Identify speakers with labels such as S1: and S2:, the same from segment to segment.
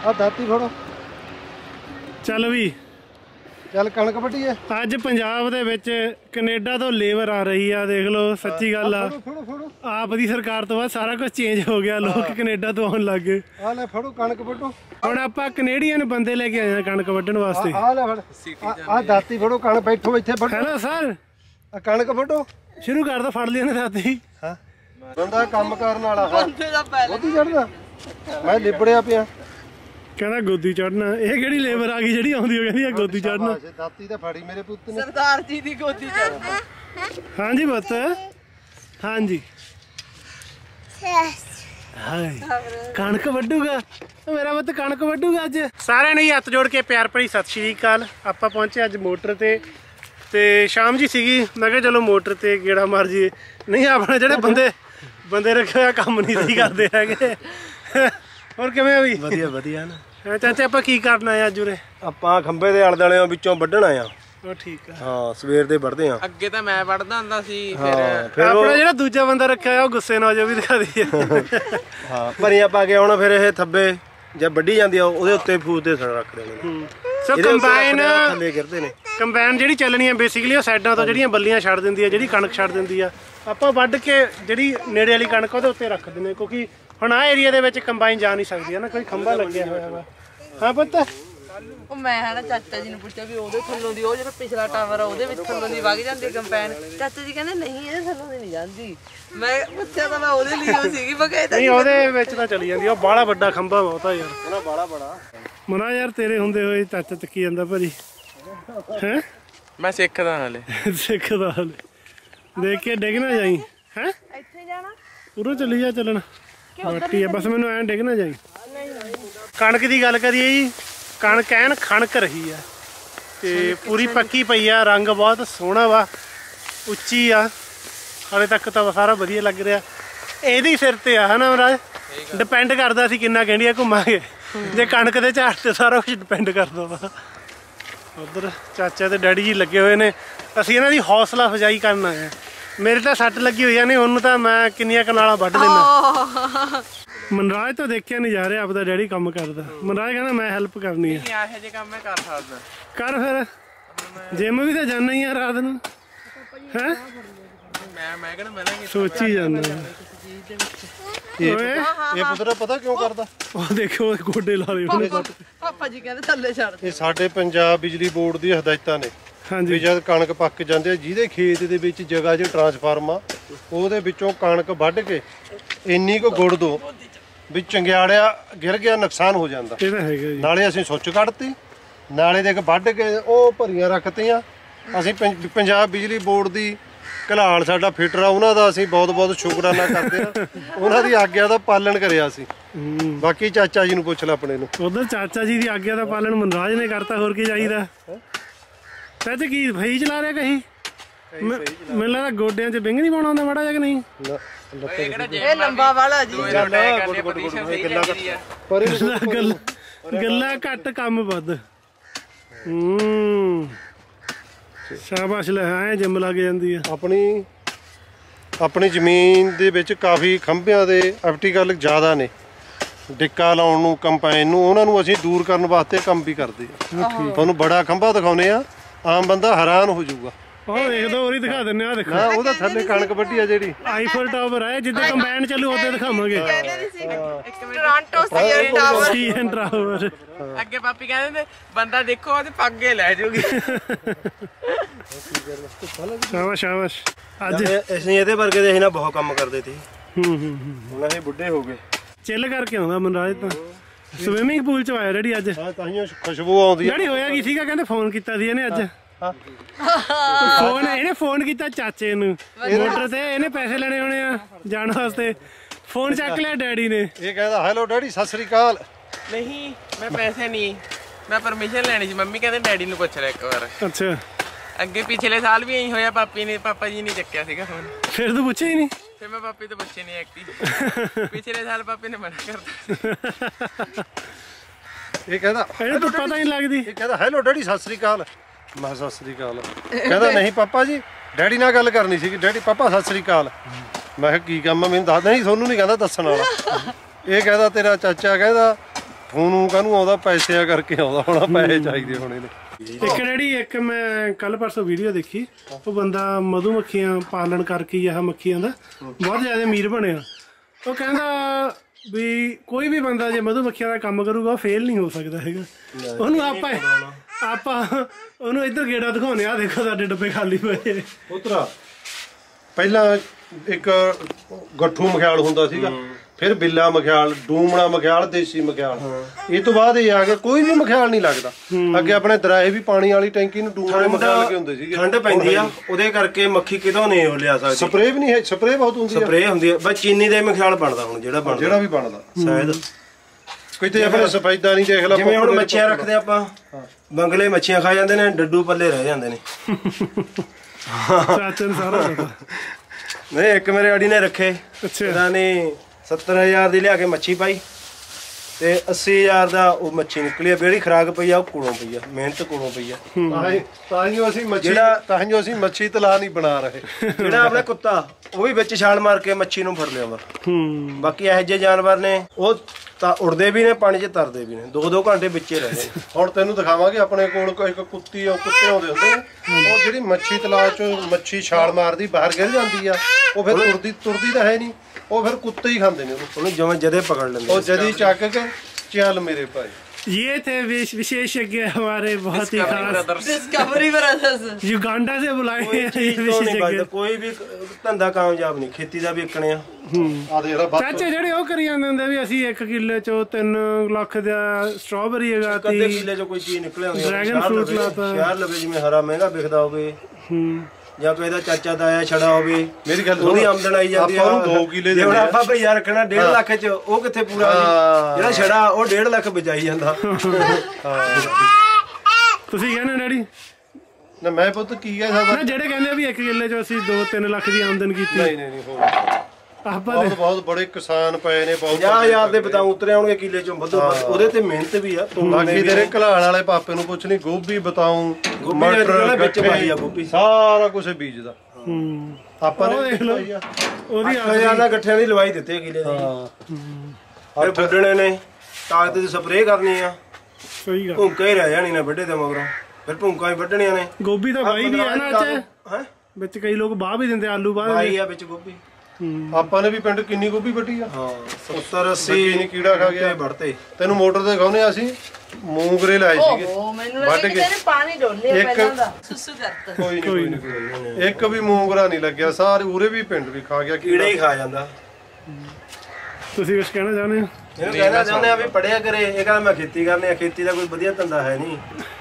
S1: ਆ ਦਾਤੀ ਫੜੋ
S2: ਚੱਲ ਵੀ
S1: ਚੱਲ ਕਣਕ ਵੱਢੀਏ।
S2: ਅੱਜ ਪੰਜਾਬ ਦੇ ਵਿੱਚ ਕੈਨੇਡਾ ਤੋਂ ਲੇਬਰ ਆ ਰਹੀ ਆ, ਦੇਖ ਲਓ ਸੱਚੀ ਗੱਲ ਆ।
S1: ਫੜੋ
S2: ਆਪ ਦੀ ਸਰਕਾਰ ਤੋਂ ਬਾਅਦ ਸਾਰਾ ਕੁਝ ਚੇਂਜ ਹੋ ਗਿਆ, ਲੋਕ ਕੈਨੇਡਾ ਤੋਂ ਆਉਣ ਲੱਗ ਗਏ।
S1: ਆ ਲੈ ਫੜੋ ਕਣਕ ਵੱਢੋ।
S2: ਹੁਣ ਆਪਾਂ ਕੈਨੇਡੀਅਨ ਬੰਦੇ ਲੈ ਕੇ ਆਏ ਆ ਕਣਕ ਵੱਢਣ ਵਾਸਤੇ।
S1: ਆ ਲੈ ਫੜ ਆ ਦਾਤੀ ਫੜੋ ਕਣਕ ਬੈਠੋ ਇੱਥੇ ਫੜੋ।
S2: ਹੈਲੋ ਸਰ
S1: ਆ ਕਣਕ ਵੱਢੋ
S2: ਸ਼ੁਰੂ ਕਰ ਦੋ, ਫੜ ਲਿਆ ਨੇ ਦਾਤੀ।
S1: ਹਾਂ ਬੰਦਾ ਕੰਮ ਕਰਨ ਵਾਲਾ ਉਹਦੀ ਚੜਦਾ ਮੈਂ ਲਿਬੜਿਆ ਪਿਆ
S2: ਕਹਿੰਦਾ ਗੋਦੀ ਚੜਨਾ। ਇਹ ਕਿਹੜੀ ਲੇਬਰ ਆ ਗਈ ਜਿਹੜੀ ਆਉਂਦੀ ਹੋ ਕਹਿੰਦੀ ਆ ਗੋਦੀ ਚੜਨਾ।
S1: ਦਾਤੀ ਤਾਂ ਫੜੀ ਮੇਰੇ ਪੁੱਤ ਨੇ
S3: ਸਰਦਾਰ ਜੀ ਦੀ ਗੋਦੀ ਚੜਨਾ।
S2: ਹਾਂਜੀ ਪੁੱਤ ਹਾਂਜੀ। ਹਾਏ ਕਣਕ ਵੱਢੂਗਾ ਮੇਰਾ ਪੁੱਤ, ਕਣਕ ਵੱਢੂਗਾ ਅੱਜ। ਸਾਰਿਆਂ ਨੇ ਹੱਥ ਜੋੜ ਕੇ ਪਿਆਰ ਭਰੀ ਸਤਿ ਸ਼੍ਰੀ ਅਕਾਲ। ਆਪਾਂ ਪਹੁੰਚੇ ਅੱਜ ਮੋਟਰ ਤੇ ਸ਼ਾਮ ਜੀ ਸੀਗੀ, ਮੈਂ ਕਿਹਾ ਚਲੋ ਮੋਟਰ ਤੇ ਗੇੜਾ ਮਾਰ ਜੀਏ। ਨਹੀਂ ਆਪਣੇ ਜਿਹੜੇ ਬੰਦੇ ਰੱਖੇ ਹੋਇਆ ਕੰਮ ਨਹੀਂ ਸਹੀ ਕਰਦੇ ਹੈਗੇ। ਹੋਰ ਕਿਵੇਂ ਆ ਵੀ?
S1: ਵਧੀਆ ਵਧੀਆ ਨਾ
S2: ਚਾਚਾ ਆਪਾਂ ਕੀ ਕਰਨਾ ਆ ਅੱਜ ਉਰੇ?
S1: ਆਪਾਂ ਖੰਭੇ ਦੇ ਆਲੇ ਦੁਆਲਿਆਂ ਵਿੱਚੋਂ ਵੱਢਣਾ ਆ।
S2: ਉਹ ਠੀਕ ਆ।
S1: ਹਾਂ ਸਵੇਰ ਦੇ ਵੱਢਦੇ ਆ।
S3: ਅੱਗੇ ਤਾਂ ਮੈਂ ਵੱਢਦਾ ਹੁੰਦਾ ਸੀ,
S1: ਫਿਰ
S2: ਆਪਣਾ ਜਿਹੜਾ ਦੂਜਾ ਬੰਦਾ ਰੱਖਿਆ ਹੋਇਆ ਉਹ ਗੁੱਸੇ ਨਾਲ ਜੋ ਵੀ ਦਿਖਾ ਦਈਏ।
S1: ਹਾਂ ਭਰੀਆਂ ਪਾ ਕੇ ਆਉਣਾ, ਫਿਰ ਇਹ ਥੱਬੇ ਜੇ ਵੱਢੀ ਜਾਂਦੀ ਆ ਉਹਦੇ ਉੱਤੇ ਫੂਸ ਦੇ ਰੱਖ ਦੇਣੇ।
S2: ਸੋ ਕੰਬਾਈਨ
S1: ਥੱਲੇ ਗਿਰਦੇ ਨੇ।
S2: ਕੰਬਾਈਨ ਜਿਹੜੀ ਚੱਲਣੀ ਆ ਬੇਸਿਕਲੀ ਉਹ ਸਾਈਡਾਂ ਤੋਂ ਜਿਹੜੀਆਂ ਬੱਲੀਆਂ ਛੱਡ ਦਿੰਦੀ ਆ, ਜਿਹੜੀ ਕਣਕ ਛੱਡ ਦਿੰਦੀ ਆ, ਆਪਾਂ ਵੱਢ ਕੇ ਜਿਹੜੀ ਨੇੜੇ ਵਾਲੀ ਕਣਕ ਉਹਦੇ ਉੱਤੇ ਰੱਖ ਦਿੰਦੇ, ਕਿਉਂਕਿ ਹੁਣ ਆਹ ਏਰੀਆ ਦੇ ਵਿੱਚ ਕੰਬਾਈਨ ਜਾ ਨਹੀਂ ਸਕਦੀ ਹੈ ਨਾ, ਕੋਈ ਖੰਭਾ ਲੱਗਿਆ ਹੋਇਆ ਵਾ। ਹਾਂ ਪੁੱਤ
S3: ਉਹ ਮੈਂ ਹਨਾ ਚਾਚਾ ਜੀ ਨੂੰ ਪੁੱਛਿਆ ਵੀ ਉਹਦੇ ਥੱਲੋਂ ਦੀ, ਉਹ ਜਿਹੜਾ ਪਿਛਲਾ ਟਾਵਰ ਆ ਉਹਦੇ ਵਿੱਚ ਥੱਲੋਂ ਦੀ ਵਗ ਜਾਂਦੀ ਕੰਪੈਨ। ਚਾਚਾ ਜੀ ਕਹਿੰਦੇ ਨਹੀਂ ਇਹਦੇ ਥੱਲੋਂ ਦੀ ਨਹੀਂ ਜਾਂਦੀ। ਮੈਂ ਪੁੱਛਿਆ ਤਾਂ ਮੈਂ ਉਹਦੇ ਲਈ ਉਹ ਸੀਗੀ ਬਕਾਇਦਾ।
S2: ਨਹੀਂ ਉਹਦੇ ਵਿੱਚ ਤਾਂ ਚਲੀ ਜਾਂਦੀ, ਉਹ ਬਾਹਲਾ ਵੱਡਾ ਖੰਭਾ ਬਹੁਤ ਆ ਯਾਰ।
S1: ਉਹਨਾਂ ਬਾਲਾ ਬੜਾ
S2: ਮਨਾ ਯਾਰ ਤੇਰੇ ਹੁੰਦੇ ਹੋਏ ਚਾਚਾ ਚੱਕੀ ਜਾਂਦਾ ਭਾਜੀ। ਹੈ
S3: ਮੈਂ ਸਿੱਖਦਾ ਹਾਲੇ,
S2: ਸਿੱਖਦਾ ਹਾਲੇ। ਦੇਖ ਕੇ ਡਿੱਗ ਨਾ ਜਾਈ। ਹੈ
S3: ਇੱਥੇ ਜਾਣਾ
S2: ਉਰੋਂ ਚੱਲੀ ਜਾ ਚੱਲਣਾ ਬਾਟੀ ਆ ਬਸ, ਮੈਨੂੰ ਐਂ ਡਿੱਗ ਨਾ ਜਾਈ। ਕਣਕ ਦੀ ਗੱਲ ਕਰੀਏ ਜੀ, ਕਣਕ ਐਨ ਖਣਕ ਰਹੀ ਆ ਤੇ ਪੂਰੀ ਪੱਕੀ ਪਈ ਆ, ਰੰਗ ਬਹੁਤ ਸੋਹਣਾ ਵਾ, ਉੱਚੀ ਆ, ਹਾਲੇ ਤੱਕ ਤਾਂ ਸਾਰਾ ਵਧੀਆ ਲੱਗ ਰਿਹਾ। ਇਹਦੀ ਸਿਰ ਤੇ ਆ ਹਨਾ ਮਹਾਰਾਜ, ਡਿਪੈਂਡ ਕਰਦਾ ਸੀ ਕਿੰਨਾ ਕਹਿੰਦੀਆਂ ਘੁੰਮਾਂਗੇ। ਜੇ ਕਣਕ ਦੇ ਝਾੜ ਤੇ ਸਾਰਾ ਕੁਝ ਡਿਪੈਂਡ ਕਰਦਾ ਵਾ। ਉੱਧਰ ਚਾਚਾ ਤੇ ਡੈਡੀ ਜੀ ਲੱਗੇ ਹੋਏ ਨੇ, ਅਸੀਂ ਇਹਨਾਂ ਦੀ ਹੌਸਲਾ ਅਫਜ਼ਾਈ ਕਰਨ ਆਏ ਆ। ਮੇਰੇ ਤਾਂ ਸੱਟ ਲੱਗੀ ਹੋਈ ਆ, ਨਹੀਂ ਉਹਨੂੰ ਤਾਂ ਮੈਂ ਕਿੰਨੀਆਂ ਕਨਾਲਾਂ ਵੱਢ ਦਿੰਦਾ। ਮਨਰਾਜ ਤਾਂ ਦੇਖਿਆ ਨਹੀਂ ਜਾ ਰਿਹਾ ਆਪਦਾ ਡੈਡੀ ਕੰਮ ਕਰਦਾ। ਮਨਰਾਜ ਕਹਿੰਦਾ ਮੈਂ ਹੈਲਪ ਕਰਨੀ ਆ।
S3: ਇਹੋ ਜਿਹੇ ਕੰਮ ਮੈਂ ਕਰ ਸਕਦਾ।
S2: ਕਰ ਫਿਰ, ਜਿਮ ਵੀ ਤਾਂ ਜਾਣਾ ਹੀ ਆ ਰਾਤ ਨੂੰ। ਹੈ
S3: ਮੈਂ ਕਹਿੰਦਾ ਪਹਿਲਾਂ
S2: ਸੋਚੀ ਜਾਂਦਾ
S1: ਇਹ ਪੁੱਤਰਾ ਪਤਾ ਕਿਉਂ ਕਰਦਾ?
S2: ਉਹ ਦੇਖੋ ਗੋਡੇ ਲਾ ਲਏ ਉਹਨੇ।
S3: ਪਾਪਾ ਜੀ ਕਹਿੰਦੇ ਥੱਲੇ ਛੱਡ।
S1: ਇਹ ਸਾਡੇ ਪੰਜਾਬ ਬਿਜਲੀ ਬੋਰਡ ਦੀ ਹਦਾਇਤਾਂ ਨੇ।
S2: ਹਾਂਜੀ
S1: ਜਦ ਕਣਕ ਪੱਕ ਜਾਂਦੀ ਆ, ਜਿਹਦੇ ਖੇਤ ਦੇ ਵਿੱਚ ਜਗ੍ਹਾ 'ਚ ਟਰਾਂਸਫਾਰਮ ਆ, ਉਹਦੇ ਵਿੱਚੋਂ ਕਣਕ ਵੱਢ ਕੇ ਇੰਨੀ ਕੁ ਗੁੜ ਦੋ ਵੀ ਚੰਗਿਆੜਿਆ ਗਿਰ ਗਿਆ, ਨੁਕਸਾਨ ਹੋ ਜਾਂਦਾ।
S2: ਇਹ ਤਾਂ ਹੈਗਾ ਜੀ।
S1: ਨਾਲੇ ਅਸੀਂ ਸੁੱਚ ਕੱਢਤੀ, ਨਾਲੇ ਦੇ ਵੱਢ ਕੇ ਉਹ ਭਰੀਆਂ ਰੱਖਤੀਆਂ। ਅਸੀਂ ਪੰਜਾਬ ਬਿਜਲੀ ਬੋਰਡ ਦੀ ਘਲਾਲ ਸਾਡਾ ਫਿਟਰ ਆ, ਉਹਨਾਂ ਦਾ ਅਸੀਂ ਬਹੁਤ ਬਹੁਤ ਸ਼ੁਕਰਾਨਾ ਕਰਦੇ ਆ। ਉਹਨਾਂ ਦੀ ਆਗਿਆ ਦਾ ਪਾਲਣ ਕਰਿਆ ਸੀ। ਬਾਕੀ ਚਾਚਾ ਜੀ ਨੂੰ ਪੁੱਛ ਲੈ ਆਪਣੇ ਨੂੰ।
S2: ਉਧਰ ਚਾਚਾ ਜੀ ਦੀ ਆਗਿਆ ਦਾ ਪਾਲਣ ਮਨਰਾਜ ਨੇ ਕਰਤਾ, ਹੋਰ ਕੀ ਚਾਹੀਦਾ। ਚਾਚਾ ਕੀ ਫਈ ਚਲਾ ਰਿਹਾ ਕਹੀਂ? ਮੈਨੂੰ ਲੱਗਦਾ ਗੋਡਿਆਂ 'ਚ ਵਿੰਗ ਨਹੀਂ ਪਾਉਣਾ ਹੁੰਦਾ ਮਾੜਾ ਜਿਹਾ ਕਿ ਨਹੀਂ?
S3: ਇਹ ਲੰਬਾ ਵਾਲਾ ਜੀ।
S2: ਗੱਲਾਂ ਘੱਟ ਕੰਮ ਵੱਧ। ਸ਼ਾਬਾਸ਼ ਲੈ, ਐ ਜਿੰਮ ਲੱਗ ਜਾਂਦੀ ਆ।
S1: ਆਪਣੀ ਜ਼ਮੀਨ ਦੇ ਵਿੱਚ ਕਾਫੀ ਖੰਭਿਆਂ ਦੇ ਆਰਟੀਕਲ ਜ਼ਿਆਦਾ ਨੇ, ਡਿੱਕਾ ਲਾਉਣ ਨੂੰ, ਕੰਪਾਈਨ ਨੂੰ, ਉਹਨਾਂ ਨੂੰ ਅਸੀਂ ਦੂਰ ਕਰਨ ਵਾਸਤੇ ਕੰਮ ਵੀ ਕਰਦੇ ਆ। ਤੁਹਾਨੂੰ ਬੜਾ ਖੰਭਾ ਦਿਖਾਉਨੇ ਆ, ਆਮ ਬੰਦਾ ਹੈਰਾਨ ਹੋ ਜਾਊਗਾ।
S2: ਉਹ ਦੇਖ ਦੋ ਹੋਰ ਹੀ ਦਿਖਾ ਦਿੰਨੇ ਆ। ਦੇਖੋ
S1: ਉਹਦਾ ਥੱਲੇ ਕਣਕ ਵੱਢੀ ਆ ਜਿਹੜੀ
S2: ਆਈਫਲ ਟਾਵਰ ਆ, ਜਿੱਦਾਂ ਕੰਬਾਈਨ ਚੱਲੂ ਉਹਦੇ ਦਿਖਾਵਾਂਗੇ।
S3: Toronto
S2: CN tower.
S3: ਅੱਗੇ ਪਾਪੀ ਕਹਿੰਦੇ ਨੇ ਬੰਦਾ ਦੇਖੋ ਉਹਦੇ ਪੱਗੇ ਲੈ ਜਾਊਗੀ।
S2: ਸ਼ਾਬਾਸ਼ ਸ਼ਾਬਾਸ਼। ਅੱਜ
S1: ਅਸੀਂ ਇਹਦੇ ਵਰਗੇ ਦੇ ਅਸੀਂ ਨਾ ਬਹੁਤ ਕੰਮ ਕਰਦੇ ਸੀ।
S2: ਹੁਣ
S1: ਅਸੀਂ ਬੁੱਢੇ ਹੋ ਗਏ।
S2: ਚਿੱਲ ਕਰਕੇ ਆਉਂਦਾ ਮਨਰਾਜ ਤਾਂ। ਸਵਿਮਿੰਗ ਪੂਲ 'ਚ ਆਇਆ ਡੈਡੀ ਅੱਜ।
S1: ਤਾਂਹੀਓ ਖੁਸ਼ਬੂ ਆਉਂਦੀ
S2: ਡੈਡੀ ਹੋਇਆ ਕੀ ਸੀਗਾ? ਕਹਿੰਦੇ ਫੋਨ ਕੀਤਾ ਸੀ ਇਹਨੇ ਅੱਜ। ਇਹਨੇ ਫੋਨ ਕੀਤਾ ਚਾਚੇ ਨੂੰ ਮੋਟਰ ਤੇ, ਇਹਨੇ ਪੈਸੇ ਲੈਣੇ ਹੋਣੇ ਆ ਜਾਣ ਵਾਸਤੇ। ਫੋਨ ਚੱਕ ਲਿਆ ਡੈਡੀ ਨੇ।
S1: ਇਹ ਕਹਿੰਦਾ ਹੈਲੋ ਡੈਡੀ ਸਤਿ ਸ੍ਰੀ ਅਕਾਲ।
S3: ਨਹੀਂ ਮੈਂ ਪੈਸੇ ਨਹੀਂ, ਮੈਂ ਪਰਮਿਸ਼ਨ ਲੈਣੀ ਸੀ। ਮੰਮੀ ਕਹਿੰਦੇ ਡੈਡੀ ਨੂੰ ਪੁੱਛ ਲੈ ਇੱਕ ਵਾਰ।
S2: ਅੱਛਾ
S3: ਅੱਗੇ ਪਿਛਲੇ ਸਾਲ ਵੀ ਇਹੀ ਹੋਇਆ, ਪਾਪਾ ਜੀ ਨੇ ਚੱਕਿਆ ਸੀਗਾ ਫੋਨ।
S2: ਫਿਰ ਤੂੰ ਪੁੱਛਿਆ ਹੀ ਨਹੀਂ?
S3: ਫਿਰ ਮੈਂ ਪਾਪੀ ਤੋਂ ਪੁੱਛੇ ਨਹੀਂ ਐਕਟੀ। ਪਿਛਲੇ ਸਾਲ ਪਾਪੀ ਨੇ ਮਨਾ ਕਰਤਾ।
S1: ਇਹ ਕਹਿੰਦਾ
S2: ਇਹਨੂੰ ਤਾਂ ਪਤਾ ਹੀ ਲੱਗਦੀ।
S1: ਇਹ ਕਹਿੰਦਾ ਹੈਲੋ ਡੈਡੀ ਸਤਿ ਸ੍ਰੀ ਅਕਾਲ। ਮੈਂ ਸਤਿ ਸ੍ਰੀ ਅਕਾਲ। ਕਹਿੰਦਾ ਨਹੀਂ ਪਾਪਾ ਜੀ ਡੈਡੀ ਨਾਲ ਗੱਲ ਕਰਨੀ ਸੀਗੀ। ਡੈਡੀ ਪਾਪਾ ਸਤਿ ਸ੍ਰੀ ਅਕਾਲ। ਮੈਂ ਕਿਹਾ ਕੀ ਕੰਮ ਆ ਮੈਨੂੰ ਦੱਸ। ਨਹੀਂ ਤੁਹਾਨੂੰ ਨਹੀਂ ਕਹਿੰਦਾ ਦੱਸਣ ਵਾਲਾ। ਇਹ ਕਹਿੰਦਾ ਤੇਰਾ ਚਾਚਾ ਕਹਿੰਦਾ ਤੁਹਾਨੂੰ ਕਾਹਨੂੰ ਆਉਂਦਾ, ਪੈਸਿਆਂ ਕਰਕੇ ਆਉਂਦਾ ਹੋਣਾ, ਪੈਸੇ ਚਾਹੀਦੇ ਹੋਣੇ ਨੇ।
S2: ਇੱਕ ਡੈਡੀ ਇੱਕ ਮੈਂ ਕੱਲ ਪਰਸੋਂ ਵੀਡੀਓ ਦੇਖੀ, ਉਹ ਬੰਦਾ ਮਧੂਮੱਖੀਆਂ ਪਾਲਣ ਕਰਕੇ ਆਹ ਮੱਖੀਆਂ ਦਾ ਬਹੁਤ ਜ਼ਿਆਦਾ ਅਮੀਰ ਬਣਿਆ। ਉਹ ਕਹਿੰਦਾ ਵੀ ਕੋਈ ਵੀ ਬੰਦਾ ਜੇ ਮਧੂਮੱਖੀਆਂ ਦਾ ਕੰਮ ਕਰੂਗਾ ਉਹ ਫੇਲ ਨਹੀਂ ਹੋ ਸਕਦਾ ਹੈਗਾ। ਉਹਨੂੰ ਆਪਾਂ ਉਹਨੂੰ ਇੱਧਰ ਗੇੜਾ ਦਿਖਾਉਂਦੇ ਆ, ਦੇਖੋ ਸਾਡੇ ਡੱਬੇ ਖਾਲੀ ਪਏ।
S1: ਉਤਰਾ ਪਹਿਲਾਂ ਇੱਕ ਗੱਠੂ ਮਖਿਆਲ ਹੁੰਦਾ ਸੀਗਾ, ਫਿਰ ਬਿੱਲਾ ਮਖਿਆਲ, ਡੂਮਣਾ ਮਖਿਆਲ, ਦੇਸੀ ਮਖਿਆਲ। ਇਹ ਤੋਂ ਬਾਅਦ ਇਹ ਆ ਗਿਆ ਕੋਈ ਵੀ ਮਖਿਆਲ ਨਹੀਂ ਲੱਗਦਾ। ਅੱਗੇ ਆਪਣੇ ਦਰਾਏ ਵੀ ਪਾਣੀ ਵਾਲੀ ਟੈਂਕੀ ਨੂੰ ਡੂਮਣੇ ਮਖਿਆਲ ਲੱਗੇ ਹੁੰਦੇ ਸੀਗੇ।
S4: ਠੰਡ ਪੈਂਦੀ ਆ ਉਹਦੇ ਕਰਕੇ ਮੱਖੀ ਕਿਤੋਂ ਨਹੀਂ ਉਹ ਲਿਆ ਸਕਦੀ।
S1: ਸਪਰੇਅ ਵੀ ਨਹੀਂ ਹੈ, ਸਪਰੇਅ ਬਹੁਤ ਹੁੰਦੀ ਆ।
S4: ਸਪਰੇਅ ਹੁੰਦੀ ਆ ਬਸ ਚੀਨੀ ਦਾ ਮਖਿਆਲ ਬਣਦਾ ਹੁਣ ਜਿਹੜਾ
S1: ਵੀ ਬਣਦਾ
S4: ਸ਼ਾਇਦ
S1: ਕਿਤੇ ਆਪਣੇ ਸਫੈਦਾ ਨਹੀਂ ਦੇਖ ਲਾ।
S4: ਜਿਵੇਂ ਹੁਣ ਮੱਛੀਆਂ ਰੱਖਦੇ ਆਪਾਂ, ਬੰਗਲੇ ਮੱਛੀਆਂ ਖਾ ਜਾਂਦੇ ਨੇ, ਡੱਡੂ ਪੱਲੇ ਰਹਿ ਜਾਂਦੇ ਨੇ।
S2: ਚਾਚੇ ਨੂੰ ਸਾਰਾ ਪਤਾ।
S4: ਨਹੀਂ ਇੱਕ ਮੇਰੇ ਆੜੀ ਨੇ ਰੱਖੇ, ਇਹਨਾਂ ਨੇ 70,000 ਦੀ ਲਿਆ ਕੇ ਮੱਛੀ ਪਾਈ ਤੇ 80,000 ਦਾ ਉਹ ਮੱਛੀ ਨਿਕਲੀ ਆ। ਜਿਹੜੀ ਖਰਾਕ ਪਈ ਆ ਉਹ ਕੋਲੋਂ ਪਈ ਆ, ਮਿਹਨਤ ਕੋਲੋਂ ਪਈ ਆ।
S1: ਤਾਂਹੀਓ ਅਸੀਂ ਮੱਛੀ ਤਲਾ ਨਹੀਂ ਬਣਾ ਰਹੇ।
S4: ਜਿਹੜਾ ਆਪਣਾ ਕੁੱਤਾ ਉਹ ਵੀ ਵਿੱਚ ਛਾਲ ਮਾਰ ਕੇ ਮੱਛੀ ਨੂੰ ਫੜ ਲਿਆਉਂਦਾ। ਬਾਕੀ ਇਹੋ ਜਿਹੇ ਜਾਨਵਰ ਨੇ ਉਹ ਤਾਂ ਉੜਦੇ ਵੀ ਨੇ, ਪਾਣੀ 'ਚ ਤਰਦੇ ਵੀ ਨੇ, 2-2 ਘੰਟੇ ਵਿੱਚੇ ਰਹਿੰਦੇ ਨੇ।
S1: ਹੁਣ ਤੈਨੂੰ ਦਿਖਾਵਾਂਗੇ ਆਪਣੇ ਕੋਲ ਇੱਕ ਕੁੱਤੇ ਆਉਂਦੇ ਹੁੰਦੇ ਨੇ, ਉਹ ਜਿਹੜੀ ਮੱਛੀ ਤਲਾਅ 'ਚ ਮੱਛੀ ਛਾਲ ਮਾਰਦੀ ਬਾਹਰ ਗਿਰ ਜਾਂਦੀ ਆ, ਉਹ ਫਿਰ ਤੁਰਦੀ ਤਾਂ ਹੈ ਨਹੀਂ, ਉਹ ਫਿਰ ਕੁੱਤੇ ਹੀ ਖਾਂਦੇ ਨੇ
S4: ਉਹਨੂੰ ਜਿਵੇਂ ਜਦੇ ਪਕੜ ਲੈਂਦੇ।
S1: ਉਹ ਜਦੀ ਚੱਕ ਕੇ ਚੱਲ ਮੇਰੇ भाई।
S2: ये थे विशेषज्ञ हमारे बहुत ही खास
S3: डिस्कवरी ब्रदर्स
S2: युगांडा से बुलाए हैं
S4: विशेषज्ञ। कोई भी धंधा कामयाब नहीं, खेती ਦਾ ਵੀ ਇੱਕਣੇ ਆ।
S2: ਚਾਚਾ ਜਿਹੜੇ ਉਹ ਕਰੀ ਜਾਂਦੇ ਹੁੰਦੇ ਵੀ ਅਸੀਂ 1 ਕਿੱਲੇ ਚੋਂ 3 ਲੱਖ ਦਾ ਸਟ੍ਰਾਬੇਰੀ ਹੈਗਾਤੀ,
S4: ਅੱਧੇ ਕਿੱਲੇ ਚੋਂ ਕੋਈ ਚੀਜ਼ ਨਿਕਲਿਆ ਹੁੰਦੀ
S2: ਡਰੈਗਨ ਫਰੂਟ ਲਾਤਾ।
S4: ਸ਼ਹਿਰ ਲਵੇ ਜਿਵੇਂ ਹਰਾ ਮਹਿੰਗਾ ਵਿਕਦਾ ਹੋਵੇ, ਜਾਂ ਕੋਈ ਦਾ ਚਾਚਾ ਤਾਇਆ ਛੜਾ ਹੋਵੇ,
S1: ਮੇਰੀ ਗੱਲ
S4: ਉਹਦੀ ਆਮਦਨ ਆਈ ਜਾਂਦੀ ਆ।
S1: 2 ਕਿੱਲੇ
S4: ਜੇ ਹੁਣ ਆਪਾਂ ਭਈਆ ਰੱਖਣਾ 1.5 ਲੱਖ ਚ, ਉਹ ਕਿੱਥੇ ਪੂਰਾ? ਜਿਹੜਾ ਛੜਾ ਉਹ 1.5 ਲੱਖ ਬਚਾਈ ਜਾਂਦਾ।
S2: ਤੁਸੀਂ ਕਹਿੰਦੇ ਡੈਡੀ
S1: ਨਾ ਮੈਂ ਪੁੱਤ ਕੀ ਕਹਿ ਸਕਦਾ?
S2: ਜਿਹੜੇ ਕਹਿੰਦੇ ਵੀ 1 ਕਿੱਲੇ ਚੋਂ ਅਸੀਂ 2-3 ਲੱਖ ਦੀ ਆਮਦਨ ਕੀਤੀ।
S1: ਨਹੀਂ ਆਪਾਂ ਬਹੁਤ ਬੜੇ ਕਿਸਾਨ ਪਏ ਨੇ, ਬਹੁਤ
S4: 50,000 ਦੇ ਬਤਾਉ ਉਤਰੇ ਆਉਣਗੇ ਕਿੱਲੇ ਚੋਂ ਵੱਧੋ ਵੱਧ। ਉਹਦੇ ਤੇ ਮਿਹਨਤ ਵੀ ਆ।
S1: ਬਾਕੀ ਤੇਰੇ ਘਲਾਣ ਵਾਲੇ ਪਾਪੇ ਨੂੰ ਪੁੱਛ ਲਈ, ਗੋਭੀ ਬਤਾਉ,
S4: ਮਟਰ ਵਿੱਚ ਪਾਈ ਆ, ਗੋਭੀ
S1: ਸਾਰਾ ਕੁਝ ਬੀਜਦਾ। ਆਪਾਂ ਨੇ
S2: ਦੇਖ ਲਓ ਉਹਦੀ
S4: 8,000 ਦਾ ਗੱਠਿਆਂ ਦੀ ਲਵਾਈ ਦਿੱਤੇ ਕਿੱਲੇ ਦੀ। ਫਿਰ ਫੁੱਟਣੇ ਨੇ, ਤਾਕਤ ਦੀ ਸਪਰੇਅ ਕਰਨੀ ਆ,
S2: ਸਹੀ ਗੱਲ।
S4: ਭੁੰਕਾ ਹੀ ਰਹਿ ਜਾਣੀ ਨਾ ਵੱਡੇ ਤੇ ਮਗਰੋਂ, ਫਿਰ ਭੁੰਕਾ ਹੀ ਵੱਢਣੀਆਂ ਨੇ।
S2: ਗੋਭੀ ਤਾਂ ਬਾਈ ਵੀ ਹੈ ਨਾ
S4: ਹੈ
S2: ਵਿੱਚ, ਕਈ ਲੋਕ ਬਾਹ ਵੀ ਦਿੰਦੇ, ਆਲੂ ਬਾਹ
S4: ਬਾਈ ਆ ਵਿੱਚ ਗੋਭੀ।
S1: ਆਪਾਂ ਨੇ ਵੀ ਪਿੰਡ ਕਿੰਨੀ ਗੋਭੀ ਵੱਢੀ ਆ।
S4: ਹਾਂ 70-80
S1: ਨਹੀਂ ਕੀੜਾ ਖਾ ਗਿਆ
S4: ਵੜਤੇ।
S1: ਤੈਨੂੰ ਮੋਟਰ ਤੇ ਖਾਉਨੇ ਅਸੀਂ ਮੂੰਗਰੇ ਲਾਏ ਸੀਗੇ।
S3: ਮੈਨੂੰ ਲੱਗਾ ਕਿ ਤੇਰੇ ਪਾਣੀ ਡੋਲਿਆ ਪਹਿਲਾਂ ਦਾ ਸੁਸੂ ਕਰਤਾ।
S1: ਕੋਈ ਨਹੀਂ ਇੱਕ ਵੀ ਮੂੰਗਰਾ ਨਹੀਂ ਲੱਗਿਆ, ਸਾਰੇ ਉਰੇ ਵੀ ਪਿੰਡ ਵੀ ਖਾ ਗਿਆ,
S4: ਕੀੜਾ ਹੀ ਖਾ ਜਾਂਦਾ।
S2: ਤੁਸੀਂ ਕੁਝ ਕਹਿਣਾ ਚਾਹੁੰਦੇ ਹੋ?
S4: ਇਹਨੂੰ ਕਹਿਣਾ ਚਾਹੁੰਦੇ ਆ ਵੀ ਪੜਿਆ ਕਰੇ। ਇਹ ਕਹਿੰਦਾ ਮੈਂ ਖੇਤੀ ਕਰਨੀ ਆ, ਖੇਤੀ ਦਾ ਕੋਈ ਵਧੀਆ ਧੰਦਾ ਹੈ ਨਹੀਂ।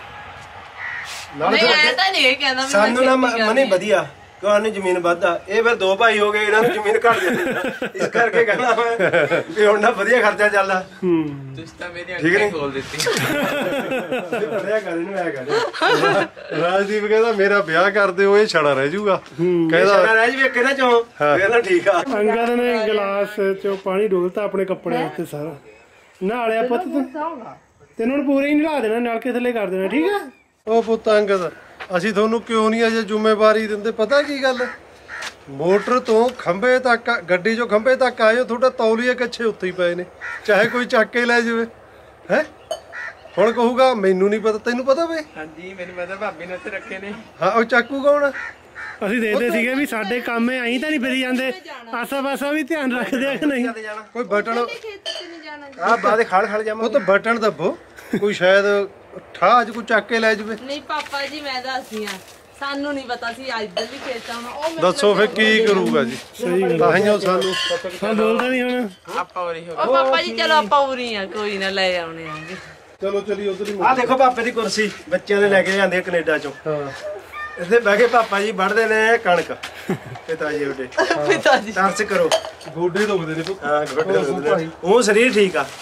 S3: ਨਹੀਂ ਐ ਤਾਂ ਨਹੀਂ ਕਹਿੰਦਾ
S4: ਸਾਨੂੰ ਨਾ ਮਨੀ ਵਧੀਆ ਤੁਹਾਨੂੰ ਜ਼ਮੀਨ ਵੱਧ ਆ। ਇਹ ਫਿਰ 2 ਭਾਈ ਹੋ ਗਏ, ਇਹਨਾਂ ਨੂੰ ਜ਼ਮੀਨ ਘੱਟ ਜਾਂਦੀ, ਇਸ ਕਰਕੇ ਕਹਿੰਦਾ ਮੈਂ ਵੀ ਹੁਣ ਨਾ ਵਧੀਆ ਖਰਚਾ ਚੱਲਦਾ।
S3: ਤੁਸੀਂ ਤਾਂ ਮੇਰੀ ਅੱਖਾਂ ਖੋਲ ਦਿੱਤੀ।
S4: ਪੜਿਆ ਕਰ ਇਹਨੂੰ ਐ ਕਰ।
S1: ਰਾਜਦੀਪ ਕਹਿੰਦਾ ਮੇਰਾ ਵਿਆਹ ਕਰ ਦਿਓ, ਇਹ ਛੜਾ ਰਹਿ ਜਾਊਗਾ।
S4: ਕਹਿੰਦਾ ਰਹਿ ਜਵੇ ਕਿਹਨਾਂ ਚੋਂ, ਕਹਿੰਦਾ ਠੀਕ ਆ।
S2: ਅੰਗਦ ਨੇ ਗਲਾਸ ਚੋਂ ਪਾਣੀ ਡੋਲਤਾ ਆਪਣੇ ਕੱਪੜਿਆਂ ਉੱਤੇ ਸਾਰਾ। ਨਹਾਲਿਆ ਪੁੱਤ ਤੈਨੂੰ ਹੁਣ ਪੂਰੇ ਹੀ ਨਲਾ ਦੇਣਾ, ਨਲਕੇ ਥੱਲੇ ਕਰ ਦੇਣਾ, ਠੀਕ ਆ?
S1: ਉਹ ਪੁੱਤ ਅੰਗਦ, ਅਸੀਂ ਤੁਹਾਨੂੰ ਕਿਉਂ ਨਹੀਂ ਅਜੇ ਜ਼ਿੰਮੇਵਾਰੀ ਦਿੰਦੇ? ਪਤਾ ਕੀ ਗੱਲ, ਮੋਟਰ ਤੋਂ ਖੰਭੇ ਤੱਕ, ਗੱਡੀ ਚੋਂ ਖੰਭੇ ਤੱਕ ਆਏ, ਤੁਹਾਡਾ ਤੌਲੀਏ ਕੱਛੇ ਉੱਤੇ ਹੀ ਪਏ ਨੇ, ਚਾਹੇ ਕੋਈ ਚੱਕ ਕੇ ਲੈ ਜਾਵੇ। ਹੈ ਹੁਣ ਕਹੂਗਾ ਮੈਨੂੰ ਨਹੀਂ ਪਤਾ, ਤੈਨੂੰ ਪਤਾ ਵੇ?
S5: ਹਾਂਜੀ ਮੈਨੂੰ ਪਤਾ, ਭਾਬੀ ਨੇ ਉੱਥੇ ਰੱਖੇ ਨੇ।
S1: ਹਾਂ ਉਹ ਚਾਕੂ ਕੌਣ?
S2: ਅਸੀਂ ਦੇਖਦੇ ਸੀਗੇ ਵੀ ਸਾਡੇ ਕੰਮ ਐਂ ਤਾਂ ਨਹੀਂ ਫਿਰੀ ਜਾਂਦੇ, ਆਸਾ ਪਾਸਾ ਵੀ ਧਿਆਨ ਰੱਖਦੇ ਆ ਕਿ ਨਹੀਂ?
S1: ਕੋਈ ਬਟਨ
S4: ਆ ਬਾਅਦ ਖੜ ਜਾਵਾਂ,
S1: ਉਹ ਤਾਂ ਬਟਨ ਦੱਬੋ, ਕੋਈ ਸ਼ਾਇਦ ਠਾਜ ਕੋਈ ਚੱਕ ਕੇ ਲੈ ਜਾਵੇ।
S3: ਨਹੀਂ ਪਾਪਾ ਜੀ ਮੈਂ ਦੱਸਦੀ ਆ, ਸਾਨੂੰ ਨਹੀਂ ਪਤਾ ਸੀ ਇੱਧਰ ਵੀ ਖੇਤਾਂ ਨੂੰ। ਉਹ
S1: ਦੱਸੋ ਫਿਰ ਕੀ ਕਰੂਗਾ ਜੀ?
S2: ਸਹੀ ਗੱਲ।
S1: ਤਾਹੀਓ ਸਾਨੂੰ
S2: ਹਾਂ ਬੋਲਦਾ ਨਹੀਂ ਹੁਣ।
S5: ਆਪਾਂ ਵਰੀ ਹੋ
S3: ਉਹ ਪਾਪਾ ਜੀ ਚਲੋ ਆਪਾਂ ਉਰੀ ਆ, ਕੋਈ ਨਾ ਲੈ ਆਉਣੇ ਆਂਗੇ।
S1: ਚਲੋ ਚਲੀ ਉਧਰ ਹੀ।
S4: ਆ ਦੇਖੋ ਪਾਪੇ ਦੀ ਕੁਰਸੀ, ਬੱਚਿਆਂ ਦੇ ਲੈ ਕੇ ਜਾਂਦੇ ਆ ਕੈਨੇਡਾ ਚੋਂ।
S1: ਹਾਂ
S4: ਇੱਥੇ ਬਹਿ ਕੇ ਪਾਪਾ ਜੀ ਵੱਢਦੇ ਨੇ ਕਣਕ। ਪਿਤਾ ਜੀ ਉਹਦੇ
S3: ਪਿਤਾ ਜੀ
S4: ਤਰਸ ਕਰੋ।
S1: ਗੋਡੇ ਦੁਖਦੇ ਨੇ।
S4: ਹਾਂ ਗੋਡੇ ਦੁਖਦੇ ਨੇ। ਉਹ ਸਰੀਰ ਠੀਕ ਆ,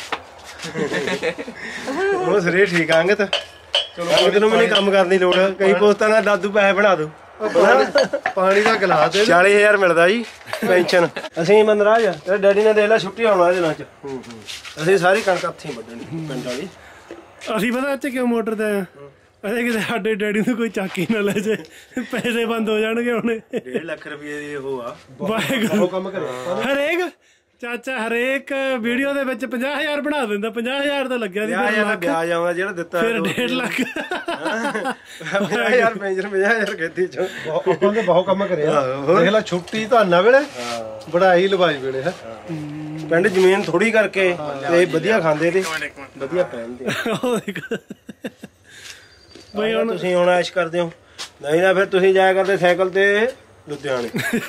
S4: ਉਹ ਸਰੀਰ ਠੀਕ ਆ। ਅੰਗਤ ਚਲੋ ਤੈਨੂੰ ਮੈਨੂੰ ਕੰਮ ਕਰਨ ਦੀ ਲੋੜ। ਕਈ ਪੋਸਟਾਂ ਦਾ ਦਾਦੂ ਪੈਸੇ ਬਣਾ ਦੂ।
S1: ਪਾਣੀ ਦਾ ਗਲਾਸ ਦੇ।
S4: 40,000 ਮਿਲਦਾ ਜੀ ਪੈਨਸ਼ਨ। ਅਸੀਂ ਮਨਰਾਜ ਤੇਰੇ ਡੈਡੀ ਨੇ ਦੇਖ ਲਿਆ ਛੁੱਟੀ ਆਉਣਾ ਦਿਨਾਂ ਚ। ਅਸੀਂ ਸਾਰੀ ਕਣਕ ਹੱਥੀਂ ਵੱਢਣੀ ਪਿੰਡ ਵਾਲੀ।
S2: ਅਸੀਂ ਪਤਾ ਇੱਥੇ ਕਿਉਂ ਮੋਟਰ ਤੇ ਆ? ਅਰੇ ਕਿਤੇ ਸਾਡੇ ਡੈਡੀ ਨੂੰ ਕੋਈ ਚਾਕੀ ਨਾ ਲੈ ਜੇ, ਪੈਸੇ ਬੰਦ ਹੋ ਜਾਣਗੇ ਹੁਣੇ।
S4: 1.5 ਲੱਖ ਰੁਪਏ ਦੀ ਉਹ ਆ।
S2: ਵਾਹਿਗੁਰੂ
S1: ਕੰਮ ਕਰੇ।
S2: ਚਾਚਾ ਹਰੇਕ ਵੀਡੀਓ ਦੇ ਵਿੱਚ 50,000 ਬਣਾ ਦਿੰਦਾ। 50,000 ਤਾਂ ਲੱਗਿਆ ਸੀ,
S4: ਵਿਆਹ ਦਾ ਵਿਆਜ ਆਉਂਦਾ ਜਿਹੜਾ ਦਿੱਤਾ
S2: ਫਿਰ 1.5 ਲੱਖ।
S4: 50,000 ਪੈਂਜਰ 50,000 ਖੇਤੀ ਚੋਂ
S1: ਆਪਾਂ ਤੇ ਬਹੁਤ ਕੰਮ ਕਰਿਆ। ਦੇਖ ਲੈ ਛੁੱਟੀ ਧਾਨਾ ਵੇਲੇ ਵਢਾਈ ਲਵਾਈ ਵੇਲੇ ਹੈ।
S4: ਪਿੰਡ ਜ਼ਮੀਨ ਥੋੜੀ ਕਰਕੇ ਤੇ ਵਧੀਆ ਖਾਂਦੇ ਤੇ ਵਧੀਆ ਪਹਿਨਦੇ। ਬਈ ਹੁਣ ਤੁਸੀਂ ਹੁਣ ਐਸ਼ ਕਰਦੇ ਹੋ, ਨਹੀਂ ਨਾ ਫਿਰ ਤੁਸੀਂ ਜਾਇਆ ਕਰਦੇ ਸਾਈਕਲ ਤੇ ਲੁਧਿਆਣੇ।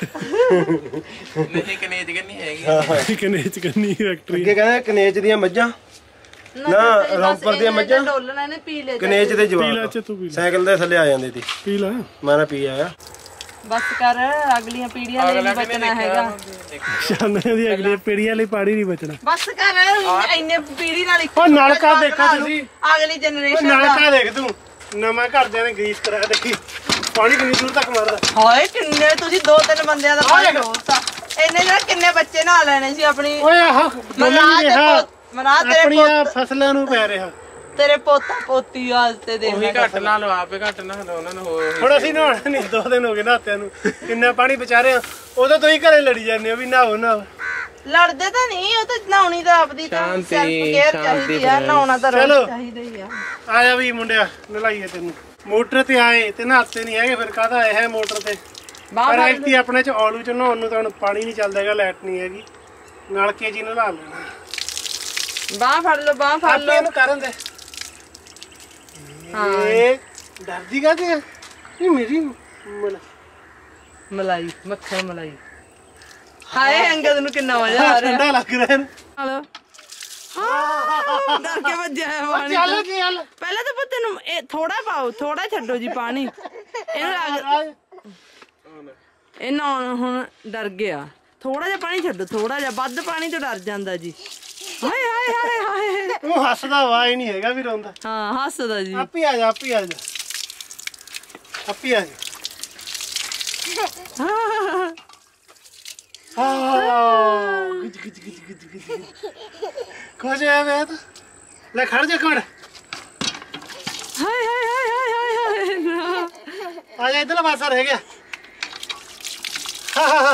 S5: ਨਹੀਂ ਕਨੇਜ ਕਰਨੀ ਹੈਗੀ।
S2: ਕਨੇਚ ਕਰਨੀ ਫੈਕਟਰੀ।
S4: ਅੱਗੇ ਕਹਿੰਦੇ ਕਨੇਚ ਦੀਆਂ ਮੱਝਾਂ ਨਾ ਰੌਂਪਰ ਦੀਆਂ ਮੱਝਾਂ
S3: ਡੋਲਣਾ ਨੇ ਪੀ ਲੈ
S4: ਕਨੇਚ ਦੇ
S2: ਪੀ ਲੈ
S4: ਜਵਾਬ
S2: ਚ ਤੂੰ ਪੀ ਲੈ,
S4: ਸਾਈਕਲ ਦੇ ਥੱਲੇ ਆ ਜਾਂਦੇ ਸੀ।
S2: ਪੀ ਲੈ।
S4: ਮੈਂ ਨਾ ਪੀ ਆਇਆ।
S3: ਬਸ ਕਰ, ਅਗਲੀਆਂ ਪੀੜ੍ਹੀਆਂ ਲਈ ਨਹੀਂ ਬਚਣਾ ਹੈਗਾ।
S2: ਸ਼ਾਨੇ ਦੀ ਅਗਲੀ ਪੀੜ੍ਹੀਆਂ ਲਈ ਪਾਣੀ ਨਹੀਂ ਬਚਣਾ।
S3: ਬਸ ਕਰ, ਇੰਨੇ ਪੀੜ੍ਹੀ ਨਾਲ
S2: ਉਹ ਨਲਕਾ ਦੇਖੋ ਤੁਸੀਂ,
S3: ਅਗਲੀ ਜਨਰੇਸ਼ਨ ਦਾ।
S2: ਨਲਕਾ ਦੇਖ ਤੂੰ, ਨਵਾਂ ਘਰਦਿਆਂ ਨੇ ਗਰੀਸ ਕਰਾ ਦੇਖੀ ਪਾਣੀ ਕਿੰਨੀ ਦੂਰ ਤੱਕ ਮਾਰਦਾ।
S3: ਹਾਏ ਕਿੰਨੇ ਤੁਸੀਂ 2-3 ਬੰਦਿਆਂ ਦਾ ਪਾਣੀ ਢੋਲਤਾ। ਇੰਨੇ ਨਾਲ ਕਿੰਨੇ ਬੱਚੇ ਨਹਾ ਲੈਣੇ ਸੀ ਆਪਣੀ।
S2: ਓਏ ਆਹ
S3: ਮਨਾ ਤੇਰੇ
S2: ਆਪਣੀਆਂ ਫਸਲਾਂ ਨੂੰ ਪੈ ਰਿਹਾ।
S3: ਤੇਰੇ ਪੋਤਾ ਪੋਤੀ ਵਾਸਤੇ ਦੇਖ
S5: ਉਹੀ ਘੱਟ ਲਾ ਲਓ, ਆਪੇ ਘੱਟ ਨਾ ਲਓ ਉਹਨਾਂ ਨੂੰ।
S2: ਹੁਣ ਅਸੀਂ ਨਹਾਉਣਾ ਨਹੀਂ, 2 ਦਿਨ ਹੋ ਗਏ ਨਹਾਤਿਆਂ ਨੂੰ। ਕਿੰਨਾ ਪਾਣੀ ਬਚਾ ਰਹੇ ਆ, ਉਦੋਂ ਤੁਸੀਂ ਘਰੇ ਲੜੀ ਜਾਂਦੇ ਹੋ ਵੀ ਨਹਾਓ ਨਹਾਓ।
S3: ਲੜਦੇ ਤਾਂ ਨਹੀਂ, ਉਹ ਤਾਂ ਨਹਾਉਣੀ ਤਾਂ ਆਪਦੀ ਤਾਂ ਸੈਲਫ ਕੇਅਰ ਚਾਹੀਦੀ ਆ। ਨਹਾਉਣਾ ਤਾਂ ਰੋਜ਼ ਚਾਹੀਦਾ ਹੀ ਆ।
S2: ਆਇਆ ਵੀ ਮੁੰਡਿਆ ਨਲਾਈਏ ਤੈਨੂੰ। ਮੋਟਰ ਤੇ ਆਏ ਤੇ ਨਹਾਤੇ ਨਹੀਂ ਹੈਗੇ, ਫਿਰ ਕਾਹਦਾ ਆਇਆ ਹੈ ਮੋਟਰ ਤੇ। ਪਰ ਐਕਟੀ ਆਪਣੇ ਚ ਔਲੂ ਚ ਨਹਾਉਣ ਨੂੰ ਤਾਂ ਹੁਣ ਪਾਣੀ ਨਹੀਂ ਚੱਲਦਾ ਹੈਗਾ, ਲਾਈਟ ਨਹੀਂ ਹੈਗੀ। ਨਲਕੇ ਜੀ ਨਲਾ ਲੈਣਾ।
S3: ਬਾਹ ਫੜ ਲਓ, ਬਾਹ ਫੜ ਲਓ।
S2: ਇਹਨੂੰ ਕਰਨ ਦੇ। ਇਹ ਡਰਦੀ ਕਾਹਦੇ ਆ? ਇਹ ਮੇਰੀ
S3: ਮਲਾਈ, ਮੱਖਣ ਮਲਾਈ। ਹਾਏ ਅੰਗਦ ਨੂੰ ਕਿੰਨਾ ਮਜ਼ਾ ਆ ਰਿਹਾ।
S2: ਠੰਡਾ ਲੱਗ ਰਿਹਾ।
S3: ਹਲੋ ਹਾਂ, ਡਰ ਕੇ ਵੱਜਿਆ ਹੈ ਪਾਣੀ।
S2: ਚੱਲ ਕੀ ਹਾਲ?
S3: ਪਹਿਲਾਂ ਤਾਂ ਪੁੱਤ ਨੂੰ ਇਹ ਥੋੜਾ ਪਾਓ, ਥੋੜਾ ਛੱਡੋ ਜੀ ਪਾਣੀ। ਇਹਨੂੰ ਲੱਗ ਇਹ ਨਹਾਉਣ ਹੁਣ ਡਰ ਗਿਆ। ਥੋੜਾ ਜਿਹਾ ਪਾਣੀ ਛੱਡੋ, ਥੋੜਾ ਜਿਹਾ। ਵੱਧ ਪਾਣੀ ਤੋਂ ਡਰ ਜਾਂਦਾ ਜੀ। ਹਾਏ ਹਾਏ ਹਾਏ ਹਾਏ।
S2: ਉਹ ਹੱਸਦਾ ਵਾ, ਹੀ ਨਹੀਂ ਹੈਗਾ ਵੀ ਰੋਂਦਾ।
S3: ਹਾਂ ਹੱਸਦਾ ਜੀ।
S2: ਆਪੀ ਆ ਜਾ, ਆਪੀ ਆ ਜਾ, ਆਪੀ ਆ ਜਾ। ਖੁਸ਼ ਹੈ ਵੇ ਤਾਂ। ਲੈ ਖੜ ਜਾ ਖੜ।
S3: ਹਾਏ ਹਾਏ ਹਾਏ ਹਾਏ ਹਾਏ ਹਾਏ।
S2: ਆ ਜਾ, ਇਧਰਲਾ ਪਾਸਾ ਰਹਿ ਗਿਆ। ਹਾਂ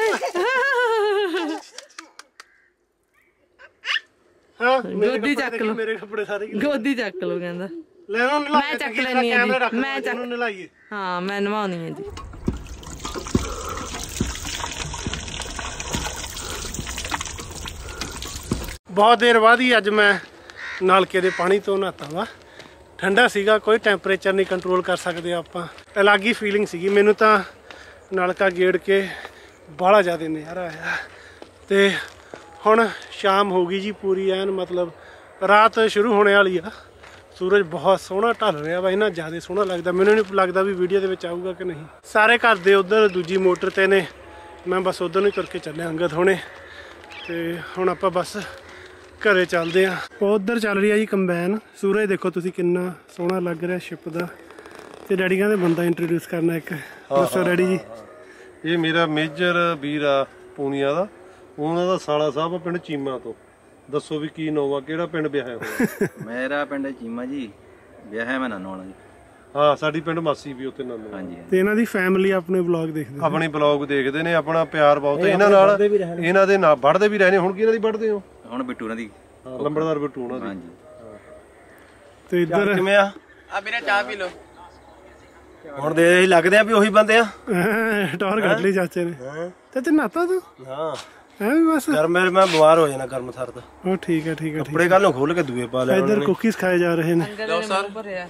S3: ਗੋਦੀ ਚੱਕ ਲਓ,
S2: ਮੇਰੇ ਕੱਪੜੇ ਸਾਰੇ।
S3: ਗੋਦੀ ਚੱਕ ਲਓ ਕਹਿੰਦਾ।
S2: ਲੈ ਉਹਨੂੰ ਨਲਾ।
S3: ਮੈਂ ਚੱਕ ਲੈਣੀ ਆ ਜੀ, ਮੈਂ ਚੱਕ।
S2: ਨਲਾਈਏ।
S3: ਹਾਂ ਮੈਂ ਨਵਾਉਣੀ ਹੈ ਜੀ।
S2: ਬਹੁਤ ਦੇਰ ਬਾਅਦ ਹੀ ਅੱਜ ਮੈਂ ਨਲਕੇ ਦੇ ਪਾਣੀ ਤੋਂ ਨਹਾਤਾ ਵਾ। ਠੰਡਾ ਸੀਗਾ, ਕੋਈ ਟੈਂਪਰੇਚਰ ਨਹੀਂ ਕੰਟਰੋਲ ਕਰ ਸਕਦੇ ਆਪਾਂ। ਅਲੱਗ ਹੀ ਫੀਲਿੰਗ ਸੀਗੀ ਮੈਨੂੰ ਤਾਂ। ਨਲਕਾ ਗੇੜ ਕੇ ਬਾਹਲਾ ਜ਼ਿਆਦਾ ਨਜ਼ਾਰਾ ਆਇਆ। ਤੇ ਹੁਣ ਸ਼ਾਮ ਹੋ ਗਈ ਜੀ ਪੂਰੀ ਐਨ, ਮਤਲਬ ਰਾਤ ਸ਼ੁਰੂ ਹੋਣੇ ਵਾਲੀ ਆ। ਸੂਰਜ ਬਹੁਤ ਸੋਹਣਾ ਢਲ ਰਿਹਾ ਵਾ, ਇੰਨਾ ਜ਼ਿਆਦਾ ਸੋਹਣਾ ਲੱਗਦਾ। ਮੈਨੂੰ ਨਹੀਂ ਲੱਗਦਾ ਵੀ ਵੀਡੀਓ ਦੇ ਵਿੱਚ ਆਊਗਾ ਕਿ ਨਹੀਂ। ਸਾਰੇ ਘਰ ਦੇ ਉੱਧਰ ਦੂਜੀ ਮੋਟਰ ਤੇ ਨੇ, ਮੈਂ ਬਸ ਉੱਧਰ ਨੂੰ ਤੁਰ ਕੇ ਚੱਲਿਆ ਅੰਗਦ ਹੁਣੇ। ਤੇ ਹੁਣ ਆਪਾਂ ਬਸ ਘਰੇ ਚੱਲਦੇ ਆ। ਉਧਰ ਚੱਲ ਰਹੀ ਆ ਜੀ ਕੰਬਾਈਨ। ਸੂਰਜ ਦੇਖੋ ਤੁਸੀਂ ਕਿੰਨਾ ਸੋਹਣਾ ਲੱਗ ਰਿਹਾ ਸ਼ਿਪ ਦਾ। ਤੇ ਡੈਡੀ ਕਹਿੰਦੇ ਬੰਦਾ ਇੰਟਰੋਡਿਊਸ ਕਰਨਾ ਇੱਕ। ਦੱਸੋ ਡੈਡੀ ਜੀ।
S1: ਇਹ ਮੇਰਾ ਮੇਜਰ ਵੀਰ ਆ ਪੂਨੀਆ ਦਾ, ਉਹਨਾਂ ਦਾ ਸਾਲਾ ਸਾਹਿਬ ਆ ਪਿੰਡ ਚੀਮਾ ਤੋਂ। ਦੱਸੋ ਵੀ ਕੀ ਨੋਵਾ, ਕਿਹੜਾ ਪਿੰਡ ਵਿਆਹਿਆ ਹੋਇਆ?
S6: ਮੇਰਾ ਪਿੰਡ ਚੀਮਾ ਜੀ, ਵਿਆਹਿਆ ਮੈਂ ਨਾਨੋਵਾਲਾ ਜੀ।
S1: ਹਾਂ ਸਾਡੀ ਪਿੰਡ ਮਾਸੀ ਵੀ ਉੱਥੇ ਨਾਨੋਵਾਲਾ।
S6: ਹਾਂਜੀ
S2: ਤੇ ਇਹਨਾਂ ਦੀ ਫੈਮਿਲੀ ਆਪਣੇ ਵਲੌਗ ਦੇਖਦੇ।
S1: ਆਪਣੇ ਬਲੌਗ ਦੇਖਦੇ ਨੇ, ਆਪਣਾ ਪਿਆਰ ਬਹੁਤ ਹੈ ਇਹਨਾਂ ਨਾਲ। ਇਹਨਾਂ ਦੇ ਨਾਲ ਵੱਢਦੇ ਵੀ ਰਹੇ ਨੇ। ਹੁਣ ਕੀ ਇਹਨਾਂ ਦੀ ਵੱਢਦੇ ਹੋ?
S6: ਹੁਣ ਬਿੱਟੂ ਉਹਨਾਂ ਦੀ।
S1: ਲੰਬੜਦਾਰ ਬਿੱਟੂ ਉਹਨਾਂ ਦੀ।
S6: ਹਾਂਜੀ।
S2: ਤੇ ਇੱਧਰ
S4: ਕਿਵੇਂ ਆ?
S5: ਆ ਵੀਰੇ ਚਾਹ ਪੀ ਲਓ।
S4: ਹੁਣ ਦੇ ਲੱਗਦੇ ਆ ਵੀ ਉਹੀ ਬੰਦੇ ਆ।
S2: ਟੌਰ ਕੱਢ ਲਈ ਚਾਚੇ ਨੇ। ਤੇ ਨਹਾਤਾ ਤੂੰ?
S4: ਹਾਂ
S2: ਹੈ ਵੀ ਬਸ
S4: ਗਰਮ ਮੈਂ ਬਿਮਾਰ ਹੋ ਜਾਣਾ ਗਰਮ ਥਰ ਦਾ।
S2: ਉਹ ਠੀਕ ਹੈ ਠੀਕ ਹੈ।
S4: ਕੱਪੜੇ ਕੱਲ ਨੂੰ ਖੋਲ ਕੇ ਦੂਏ ਪਾ ਲੈ।
S2: ਇੱਧਰ ਕੁਕੀਜ਼ ਖਾਏ ਜਾ ਰਹੇ ਨੇ।
S5: ਲਓ ਸਰ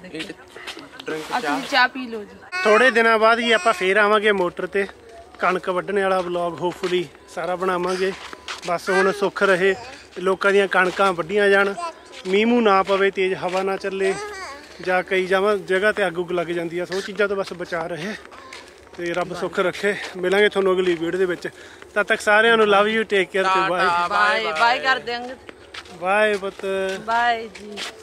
S3: ਚਾਹ ਪੀ ਲਓ ਜੀ।
S2: ਥੋੜੇ ਦਿਨਾਂ ਬਾਅਦ ਹੀ ਆਪਾਂ ਫੇਰ ਆਵਾਂਗੇ ਮੋਟਰ ਤੇ। ਕਣਕ ਵੱਢਣ ਵਾਲਾ ਵਲੌਗ ਹੋਪਫੁਲੀ ਸਾਰਾ ਬਣਾਵਾਂਗੇ। ਬਸ ਹੁਣ ਸੁੱਖ ਰਹੇ, ਲੋਕਾਂ ਦੀਆਂ ਕਣਕਾਂ ਵੱਢੀਆਂ ਜਾਣ, ਮੀਂਹ ਮੂੰਹ ਨਾ ਪਵੇ, ਤੇਜ਼ ਹਵਾ ਨਾ ਚੱਲੇ, ਜਾਂ ਕਈ ਜਗ੍ਹਾ ਤੇ ਅੱਗ ਉੱਗ ਲੱਗ ਜਾਂਦੀ ਆ। ਸੋ ਚੀਜ਼ਾਂ ਤੋਂ ਬਸ ਬਚਾ ਰਹੇ ਤੇ ਰੱਬ ਸੁੱਖ ਰੱਖੇ। ਮਿਲਾਂਗੇ ਤੁਹਾਨੂੰ ਅਗਲੀ ਵੀਡੀਓ ਦੇ ਵਿੱਚ। ਤਦ ਤੱਕ ਸਾਰਿਆਂ ਨੂੰ ਲਵ ਯੂ, ਟੇਕ ਕੇਅਰ ਤੇ ਬਾਏ।
S3: ਬਾਏ ਬਾਏ ਕਰ ਦਿਆਂਗੇ।
S2: ਬਾਏ ਪੁੱਤ।
S3: ਬਾਏ ਜੀ।